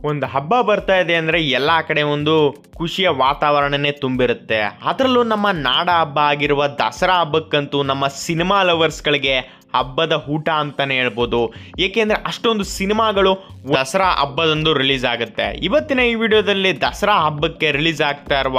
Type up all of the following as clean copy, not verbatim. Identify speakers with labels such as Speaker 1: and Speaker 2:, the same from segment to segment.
Speaker 1: ಒಂದು ಹಬ್ಬ ಬರ್ತಾ ಇದೆ ಅಂದರೆ ಎಲ್ಲ ಕಡೆ ಒಂದು ಖುಷಿಯ ವಾತಾವರಣನೇ ತುಂಬಿರುತ್ತೆ. ಅದರಲ್ಲೂ ನಮ್ಮ ನಾಡ ಹಬ್ಬ ಆಗಿರುವ ದಸರಾ ಹಬ್ಬಕ್ಕಂತೂ ನಮ್ಮ ಸಿನಿಮಾ ಲವರ್ಸ್ಗಳಿಗೆ ಹಬ್ಬದ ಊಟ ಅಂತಲೇ ಹೇಳ್ಬೋದು. ಏಕೆಂದರೆ ಅಷ್ಟೊಂದು ಸಿನಿಮಾಗಳು ದಸರಾ ಹಬ್ಬದಂದು ರಿಲೀಸ್ ಆಗುತ್ತೆ. ಇವತ್ತಿನ ಈ ವಿಡಿಯೋದಲ್ಲಿ ದಸರಾ ಹಬ್ಬಕ್ಕೆ ರಿಲೀಸ್ ಆಗ್ತಾ ಇರುವ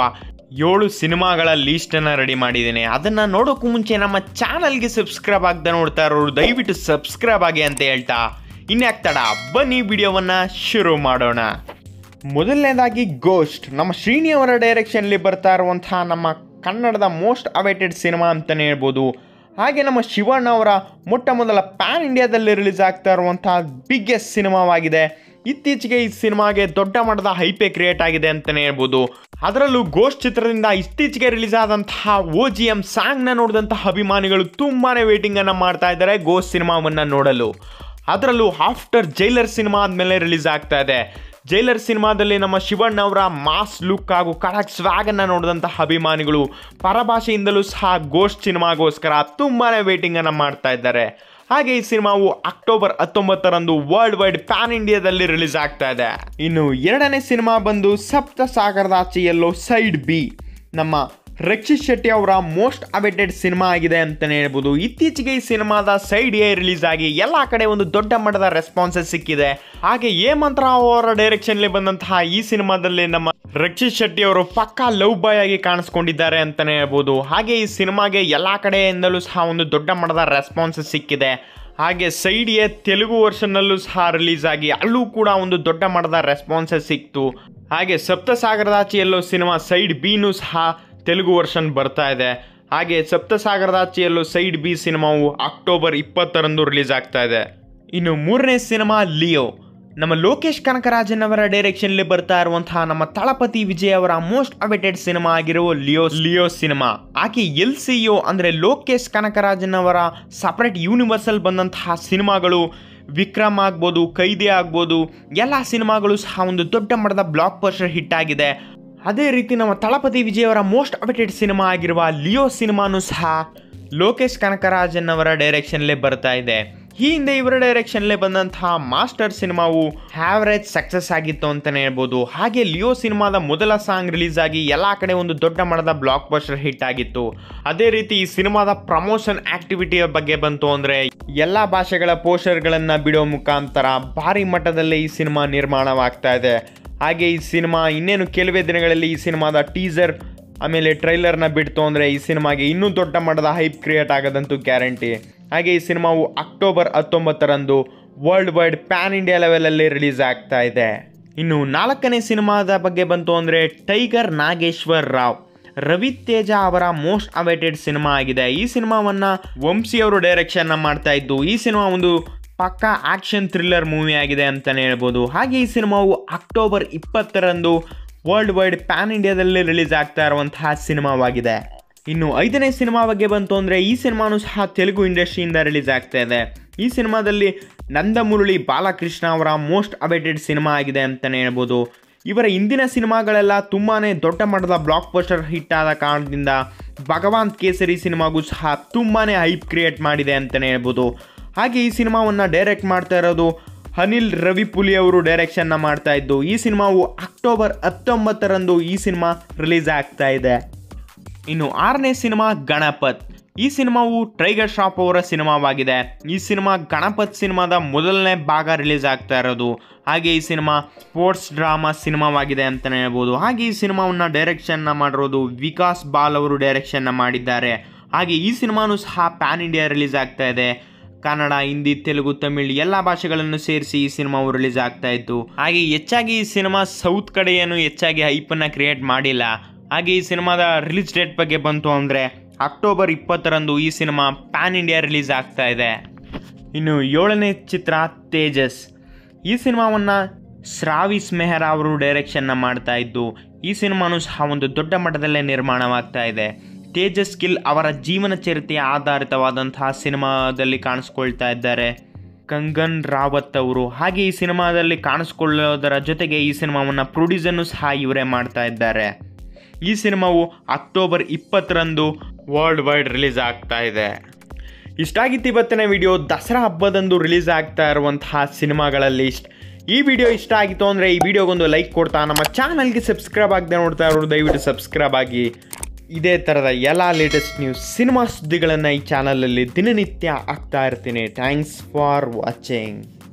Speaker 1: 7 ಸಿನಿಮಾಗಳ ಲೀಸ್ಟನ್ನು ರೆಡಿ ಮಾಡಿದ್ದೀನಿ. ಅದನ್ನು ನೋಡೋಕ್ಕೂ ಮುಂಚೆ ನಮ್ಮ ಚಾನಲ್ಗೆ ಸಬ್ಸ್ಕ್ರೈಬ್ ಆಗದೆ ನೋಡ್ತಾ ಇರೋರು ದಯವಿಟ್ಟು ಸಬ್ಸ್ಕ್ರೈಬ್ ಆಗಿ ಅಂತ ಹೇಳ್ತಾ ಇನ್ಯಾಕ್ತಡ ಬನ್ನಿ ವಿಡಿಯೋವನ್ನು ಶುರು ಮಾಡೋಣ. ಮೊದಲನೇದಾಗಿ ಗೋಸ್ಟ್, ನಮ್ಮ ಶ್ರೀನಿಯವರ ಡೈರೆಕ್ಷನ್ಲಿ ಬರ್ತಾ ಇರುವಂತಹ ನಮ್ಮ ಕನ್ನಡದ ಮೋಸ್ಟ್ ಅವೈಟೆಡ್ ಸಿನಿಮಾ ಅಂತಲೇ ಹೇಳ್ಬೋದು. ಹಾಗೆ ನಮ್ಮ ಶಿವಣ್ಣ ಅವರ ಮೊಟ್ಟ ಮೊದಲ ಪ್ಯಾನ್ ಇಂಡಿಯಾದಲ್ಲಿ ರಿಲೀಸ್ ಆಗ್ತಾ ಇರುವಂತಹ ಬಿಗ್ಗೆಸ್ಟ್ ಸಿನಿಮಾವಾಗಿದೆ. ಇತ್ತೀಚೆಗೆ ಈ ಸಿನಿಮಾಗೆ ದೊಡ್ಡ ಮಟ್ಟದ ಹೈಪೇ ಕ್ರಿಯೇಟ್ ಆಗಿದೆ ಅಂತಲೇ ಹೇಳ್ಬೋದು. ಅದರಲ್ಲೂ ಗೋಸ್ಟ್ ಚಿತ್ರದಿಂದ ಇತ್ತೀಚೆಗೆ ರಿಲೀಸ್ ಆದಂತಹ OGM ಸಾಂಗ್ನ ನೋಡಿದಂತಹ ಅಭಿಮಾನಿಗಳು ತುಂಬಾ ವೇಟಿಂಗನ್ನು ಮಾಡ್ತಾ ಇದ್ದಾರೆ ಗೋಸ್ಟ್ ಸಿನಿಮಾವನ್ನು ನೋಡಲು. ಅದರಲ್ಲೂ ಆಫ್ಟರ್ ಜೈಲರ್ ಸಿನಿಮಾ ಆದಮೇಲೆ ರಿಲೀಸ್ ಆಗ್ತಾ ಇದೆ. ಜೈಲರ್ ಸಿನಿಮಾದಲ್ಲಿ ನಮ್ಮ ಶಿವಣ್ಣ ಅವರ ಮಾಸ್ ಲುಕ್ ಹಾಗೂ ಕಡಕ್ ಸ್ವಾಗನ್ನು ನೋಡಿದಂತಹ ಅಭಿಮಾನಿಗಳು ಪರಭಾಷೆಯಿಂದಲೂ ಸಹ ಗೋಸ್ಟ್ ಸಿನಿಮಾಗೋಸ್ಕರ ತುಂಬಾ ವೇಟಿಂಗನ್ನು ಮಾಡ್ತಾ ಇದ್ದಾರೆ. ಹಾಗೆ ಈ ಸಿನಿಮಾವು ಅಕ್ಟೋಬರ್ 19ರಂದು ವರ್ಲ್ಡ್ ವೈಡ್ ಪ್ಯಾನ್ ಇಂಡಿಯಾದಲ್ಲಿ ರಿಲೀಸ್ ಆಗ್ತಾ ಇದೆ. ಇನ್ನು ಎರಡನೇ ಸಿನಿಮಾ ಬಂದು ಸಪ್ತ ಸಾಗರದಾಚೆಯಲ್ಲೋ ಸೈಡ್ ಬಿ, ನಮ್ಮ ರಕ್ಷಿತ್ ಶೆಟ್ಟಿ ಅವರ ಮೋಸ್ಟ್ ಅವೈಟೆಡ್ ಸಿನಿಮಾ ಆಗಿದೆ ಅಂತಲೇ ಹೇಳ್ಬೋದು. ಇತ್ತೀಚೆಗೆ ಈ ಸಿನಿಮಾದ ಸೈಡ್ ಎ ರಿಲೀಸ್ ಆಗಿ ಎಲ್ಲ ಕಡೆ ಒಂದು ದೊಡ್ಡ ಮಟ್ಟದ ರೆಸ್ಪಾನ್ಸಸ್ ಸಿಕ್ಕಿದೆ. ಹಾಗೆ ಮಂತ್ರ ಅವರ ಡೈರೆಕ್ಷನ್ಲಿ ಬಂದಂತಹ ಈ ಸಿನಿಮಾದಲ್ಲಿ ನಮ್ಮ ರಕ್ಷಿತ್ ಶೆಟ್ಟಿ ಅವರು ಪಕ್ಕಾ ಲವ್ ಬಾಯ್ ಆಗಿ ಕಾಣಿಸ್ಕೊಂಡಿದ್ದಾರೆ ಅಂತಲೇ ಹೇಳ್ಬೋದು. ಹಾಗೆ ಈ ಸಿನಿಮಾಗೆ ಎಲ್ಲ ಕಡೆಯಿಂದಲೂ ಸಹ ಒಂದು ದೊಡ್ಡ ಮಟ್ಟದ ರೆಸ್ಪಾನ್ಸಸ್ ಸಿಕ್ಕಿದೆ. ಹಾಗೆ ಸೈಡ್ ಎ ತೆಲುಗು ವರ್ಷನ್ನಲ್ಲೂ ಸಹ ರಿಲೀಸ್ ಆಗಿ ಅಲ್ಲೂ ಕೂಡ ಒಂದು ದೊಡ್ಡ ಮಟ್ಟದ ರೆಸ್ಪಾನ್ಸಸ್ ಸಿಕ್ತು. ಹಾಗೆ ಸಪ್ತಸಾಗರದಾಚೆಯಲ್ಲೋ ಸಿನಿಮಾ ಸೈಡ್ ಬಿನೂ ಸಹ ತೆಲುಗು ವರ್ಷನ್ ಬರ್ತಾ ಇದೆ. ಹಾಗೆ ಸಪ್ತಸಾಗರದಾಚೆಯಲ್ಲೂ ಸೈಡ್ ಬಿ ಸಿನಿಮಾವು ಅಕ್ಟೋಬರ್ 20ರಂದು ರಿಲೀಸ್ ಆಗ್ತಾ ಇದೆ. ಇನ್ನು ಮೂರನೇ ಸಿನಿಮಾ ಲಿಯೋ, ನಮ್ಮ ಲೋಕೇಶ್ ಕನಕರಾಜನ್ ಅವರ ಡೈರೆಕ್ಷನ್ಲಿ ಬರ್ತಾ ಇರುವಂತಹ ನಮ್ಮ ತಳಪತಿ ವಿಜಯ್ ಅವರ ಮೋಸ್ಟ್ ಅವೈಟೆಡ್ ಸಿನಿಮಾ ಆಗಿರುವ ಲಿಯೋ ಸಿನಿಮಾ. ಹಾಗೆ LCO ಅಂದರೆ ಲೋಕೇಶ್ ಕನಕರಾಜನ್ ಅವರ ಸಪರೇಟ್ ಯೂನಿವರ್ಸಲ್ ಬಂದಂತಹ ಸಿನಿಮಾಗಳು ವಿಕ್ರಮ್ ಆಗ್ಬೋದು, ಕೈದಿ ಆಗ್ಬೋದು, ಎಲ್ಲ ಸಿನಿಮಾಗಳು ಸಹ ಒಂದು ದೊಡ್ಡ ಮಟ್ಟದ ಬ್ಲಾಕ್ ಬಸ್ಟರ್ ಹಿಟ್ ಆಗಿದೆ. ಅದೇ ರೀತಿ ನಮ್ಮ ತಳಪತಿ ವಿಜಯ್ ಅವರ ಮೋಸ್ಟ್ ಅವೈಟೆಡ್ ಸಿನಿಮಾ ಆಗಿರುವ ಲಿಯೋ ಸಿನಿಮಾನು ಸಹ ಲೋಕೇಶ್ ಕನಕರಾಜನ್ ಅವರ ಡೈರೆಕ್ಷನ್ಲೇ ಬರ್ತಾ ಇದೆ. ಈ ಹಿಂದೆ ಇವರ ಡೈರೆಕ್ಷನ್ಲೇ ಬಂದಂತಹ ಮಾಸ್ಟರ್ ಸಿನಿಮಾವು ಆವರೇಜ್ ಸಕ್ಸಸ್ ಆಗಿತ್ತು ಅಂತಲೇ ಹೇಳ್ಬೋದು. ಹಾಗೆ ಲಿಯೋ ಸಿನಿಮಾದ ಮೊದಲ ಸಾಂಗ್ ರಿಲೀಸ್ ಆಗಿ ಎಲ್ಲ ಕಡೆ ಒಂದು ದೊಡ್ಡ ಮಟ್ಟದ ಬ್ಲಾಕ್ ಬಸ್ಟರ್ ಹಿಟ್ ಆಗಿತ್ತು. ಅದೇ ರೀತಿ ಈ ಸಿನಿಮಾದ ಪ್ರಮೋಷನ್ ಆಕ್ಟಿವಿಟಿಯ ಬಗ್ಗೆ ಬಂತು ಅಂದರೆ ಎಲ್ಲ ಭಾಷೆಗಳ ಪೋಸ್ಟರ್ಗಳನ್ನು ಬಿಡೋ ಮುಖಾಂತರ ಭಾರಿ ಮಟ್ಟದಲ್ಲಿ ಈ ಸಿನಿಮಾ ನಿರ್ಮಾಣವಾಗ್ತಾ ಇದೆ. ಹಾಗೆ ಈ ಸಿನಿಮಾ ಇನ್ನೇನು ಕೆಲವೇ ದಿನಗಳಲ್ಲಿ ಈ ಸಿನಿಮಾದ ಟೀಸರ್ ಆಮೇಲೆ ಟ್ರೈಲರ್ನ ಬಿಡ್ತು ಅಂದರೆ ಈ ಸಿನಿಮಾಗೆ ಇನ್ನೂ ದೊಡ್ಡ ಮಟ್ಟದ ಹೈಪ್ ಕ್ರಿಯೇಟ್ ಆಗೋದಂತೂ ಗ್ಯಾರಂಟಿ. ಹಾಗೆ ಈ ಸಿನಿಮಾವು ಅಕ್ಟೋಬರ್ 19ರಂದು ವರ್ಲ್ಡ್ ವೈಡ್ ಪ್ಯಾನ್ ಇಂಡಿಯಾ ಲೆವೆಲಲ್ಲಿ ರಿಲೀಸ್ ಆಗ್ತಾ ಇದೆ. ಇನ್ನು ನಾಲ್ಕನೇ ಸಿನಿಮಾದ ಬಗ್ಗೆ ಬಂತು ಅಂದರೆ ಟೈಗರ್ ನಾಗೇಶ್ವರ್ ರಾವ್, ರವಿ ತೇಜ ಅವರ ಮೋಸ್ಟ್ ಅವೈಟೆಡ್ ಸಿನಿಮಾ ಆಗಿದೆ. ಈ ಸಿನಿಮಾವನ್ನು ವಂಶಿ ಅವರು ಡೈರೆಕ್ಷನ್ನ ಮಾಡ್ತಾ ಇದ್ದು ಈ ಸಿನಿಮಾ ಒಂದು ಪಕ್ಕಾ ಆಕ್ಷನ್ ಥ್ರಿಲ್ಲರ್ ಮೂವಿ ಆಗಿದೆ ಅಂತಲೇ ಹೇಳ್ಬೋದು. ಹಾಗೆ ಈ ಸಿನಿಮಾವು ಅಕ್ಟೋಬರ್ 20ರಂದು ವರ್ಲ್ಡ್ ವೈಡ್ ಪ್ಯಾನ್ ಇಂಡಿಯಾದಲ್ಲಿ ರಿಲೀಸ್ ಆಗ್ತಾ ಇರುವಂತಹ ಸಿನಿಮಾವಾಗಿದೆ. ಇನ್ನು ಐದನೇ ಸಿನಿಮಾ ಬಗ್ಗೆ ಬಂತು ಅಂದರೆ ಈ ಸಿನಿಮಾನು ಸಹ ತೆಲುಗು ಇಂಡಸ್ಟ್ರಿಯಿಂದ ರಿಲೀಸ್ ಆಗ್ತಾ ಇದೆ. ಈ ಸಿನಿಮಾದಲ್ಲಿ ನಂದಮುರಳಿ ಬಾಲಕೃಷ್ಣ ಅವರ ಮೋಸ್ಟ್ ಅವೈಟೆಡ್ ಸಿನಿಮಾ ಆಗಿದೆ ಅಂತಲೇ ಹೇಳ್ಬೋದು. ಇವರ ಹಿಂದಿನ ಸಿನಿಮಾಗಳೆಲ್ಲ ತುಂಬಾ ದೊಡ್ಡ ಮಟ್ಟದ ಬ್ಲಾಕ್ ಬಸ್ಟರ್ ಹಿಟ್ ಆದ ಕಾರಣದಿಂದ ಭಗವಂತ್ ಕೇಸರಿ ಸಿನಿಮಾಗೂ ಸಹ ತುಂಬಾ ಹೈಪ್ ಕ್ರಿಯೇಟ್ ಮಾಡಿದೆ ಅಂತಲೇ ಹೇಳ್ಬೋದು. ಹಾಗೆ ಈ ಸಿನಿಮಾವನ್ನು ಡೈರೆಕ್ಟ್ ಮಾಡ್ತಾ ಇರೋದು ಅನಿಲ್ ರವಿಪುಲಿ ಅವರು ಡೈರೆಕ್ಷನ್ನ ಮಾಡ್ತಾ ಇದ್ದು ಈ ಸಿನಿಮಾವು ಅಕ್ಟೋಬರ್ 19ರಂದು ಈ ಸಿನಿಮಾ ರಿಲೀಸ್ ಆಗ್ತಾ ಇದೆ. ಇನ್ನು ಆರನೇ ಸಿನಿಮಾ ಗಣಪತ್, ಈ ಸಿನಿಮಾವು ಟೈಗರ್ ಶ್ರಾಫ್ ಅವರ ಸಿನಿಮಾವಾಗಿದೆ. ಈ ಸಿನಿಮಾ ಗಣಪತ್ ಸಿನಿಮಾದ ಮೊದಲನೇ ಭಾಗ ರಿಲೀಸ್ ಆಗ್ತಾ ಇರೋದು. ಹಾಗೆ ಈ ಸಿನಿಮಾ ಸ್ಪೋರ್ಟ್ಸ್ ಡ್ರಾಮಾ ಸಿನಿಮಾವಾಗಿದೆ ಅಂತಲೇ ಹೇಳ್ಬೋದು. ಹಾಗೆ ಈ ಸಿನಿಮಾವನ್ನು ಡೈರೆಕ್ಷನ್ನ ಮಾಡಿರೋದು ವಿಕಾಸ್ ಬಾಲ್ ಅವರು ಡೈರೆಕ್ಷನ್ನ ಮಾಡಿದ್ದಾರೆ. ಹಾಗೆ ಈ ಸಿನಿಮಾನು ಸಹ ಪ್ಯಾನ್ ಇಂಡಿಯಾ ರಿಲೀಸ್ ಆಗ್ತಾ ಇದೆ. ಕನ್ನಡ, ಹಿಂದಿ, ತೆಲುಗು, ತಮಿಳ್ ಎಲ್ಲ ಭಾಷೆಗಳನ್ನು ಸೇರಿಸಿ ಈ ಸಿನಿಮಾವು ರಿಲೀಸ್ ಆಗ್ತಾ ಇತ್ತು. ಹಾಗೆ ಹೆಚ್ಚಾಗಿ ಈ ಸಿನಿಮಾ ಸೌತ್ ಕಡೆ ಏನು ಹೆಚ್ಚಾಗಿ ಹೈಪನ್ನು ಕ್ರಿಯೇಟ್ ಮಾಡಿಲ್ಲ. ಹಾಗೆ ಈ ಸಿನಿಮಾದ ರಿಲೀಸ್ ಡೇಟ್ ಬಗ್ಗೆ ಬಂತು ಅಂದರೆ ಅಕ್ಟೋಬರ್ 20ರಂದು ಈ ಸಿನಿಮಾ ಪ್ಯಾನ್ ಇಂಡಿಯಾ ರಿಲೀಸ್ ಆಗ್ತಾ ಇದೆ. ಇನ್ನು ಏಳನೇ ಚಿತ್ರ ತೇಜಸ್, ಈ ಸಿನಿಮಾವನ್ನು ಶ್ರಾವಿಸ್ ಮೆಹ್ರಾ ಅವರು ಡೈರೆಕ್ಷನ್ನ ಮಾಡ್ತಾ ಇದ್ದು ಈ ಸಿನಿಮಾನು ಸಹ ಒಂದು ದೊಡ್ಡ ಮಟ್ಟದಲ್ಲೇ ನಿರ್ಮಾಣವಾಗ್ತಾ ಇದೆ. ತೇಜಸ್ ಗಿಲ್ ಅವರ ಜೀವನ ಚರಿತ್ರೆಯ ಆಧಾರಿತವಾದಂತಹ ಸಿನಿಮಾದಲ್ಲಿ ಕಾಣಿಸ್ಕೊಳ್ತಾ ಇದ್ದಾರೆ ಕಂಗನ್ ರಾವತ್ ಅವರು. ಹಾಗೆ ಈ ಸಿನಿಮಾದಲ್ಲಿ ಕಾಣಿಸ್ಕೊಳ್ಳೋದರ ಜೊತೆಗೆ ಈ ಸಿನಿಮಾವನ್ನು ಪ್ರೊಡ್ಯೂಸರ್ನು ಸಹ ಇವರೇ ಮಾಡ್ತಾ ಇದ್ದಾರೆ. ಈ ಸಿನಿಮಾವು ಅಕ್ಟೋಬರ್ 20ರಂದು ವರ್ಲ್ಡ್ ವೈಡ್ ರಿಲೀಸ್ ಆಗ್ತಾ ಇದೆ. ಇಷ್ಟಾಗಿತ್ತು ಇವತ್ತಿನ ವಿಡಿಯೋ. ದಸರಾ ಹಬ್ಬದಂದು ರಿಲೀಸ್ ಆಗ್ತಾ ಇರುವಂತಹ ಸಿನಿಮಾಗಳ ಲಿಸ್ಟ್. ಈ ವಿಡಿಯೋ ಇಷ್ಟ ಆಗಿತ್ತು ಅಂದರೆ ಈ ವಿಡಿಯೋಗೊಂದು ಲೈಕ್ ಕೊಡ್ತಾ ನಮ್ಮ ಚಾನಲ್ಗೆ ಸಬ್ಸ್ಕ್ರೈಬ್ ಆಗದೆ ನೋಡ್ತಾ ಇರೋರು ದಯವಿಟ್ಟು ಸಬ್ಸ್ಕ್ರೈಬ್ ಆಗಿ. ಇದೇ ಥರದ ಎಲ್ಲ ಲೇಟೆಸ್ಟ್ ನ್ಯೂಸ್ ಸಿನಿಮಾ ಸುದ್ದಿಗಳನ್ನು ಈ ಚಾನಲಲ್ಲಿ ದಿನನಿತ್ಯ ಆಗ್ತಾ ಇರ್ತೀನಿ. Thanks for watching.